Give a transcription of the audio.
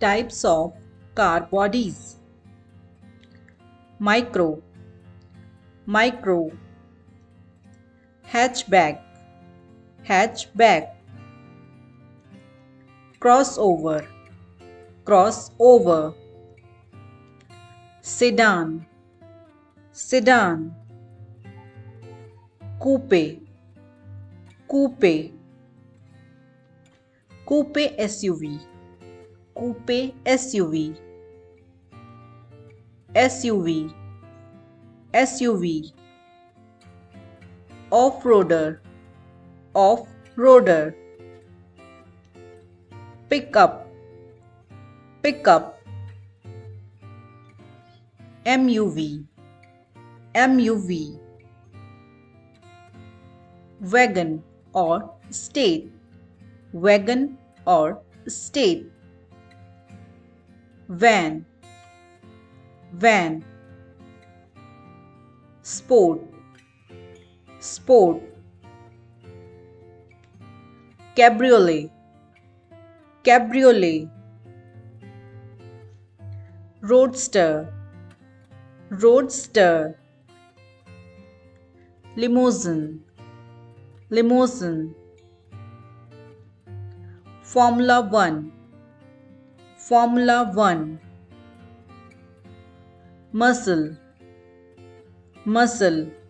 Types of car bodies. Micro, micro. Hatchback, hatchback. Crossover, crossover. Sedan, sedan. Coupe, coupe. Coupe SUV, coupe SUV. SUV, SUV. Off-roader, off-roader. Pickup, pickup. MUV, MUV. Wagon or state, wagon or state. Van, van. Sport, sport. Cabriolet, cabriolet. Roadster, roadster. Limousine, limousine. Formula One, Formula One. Muscle, muscle.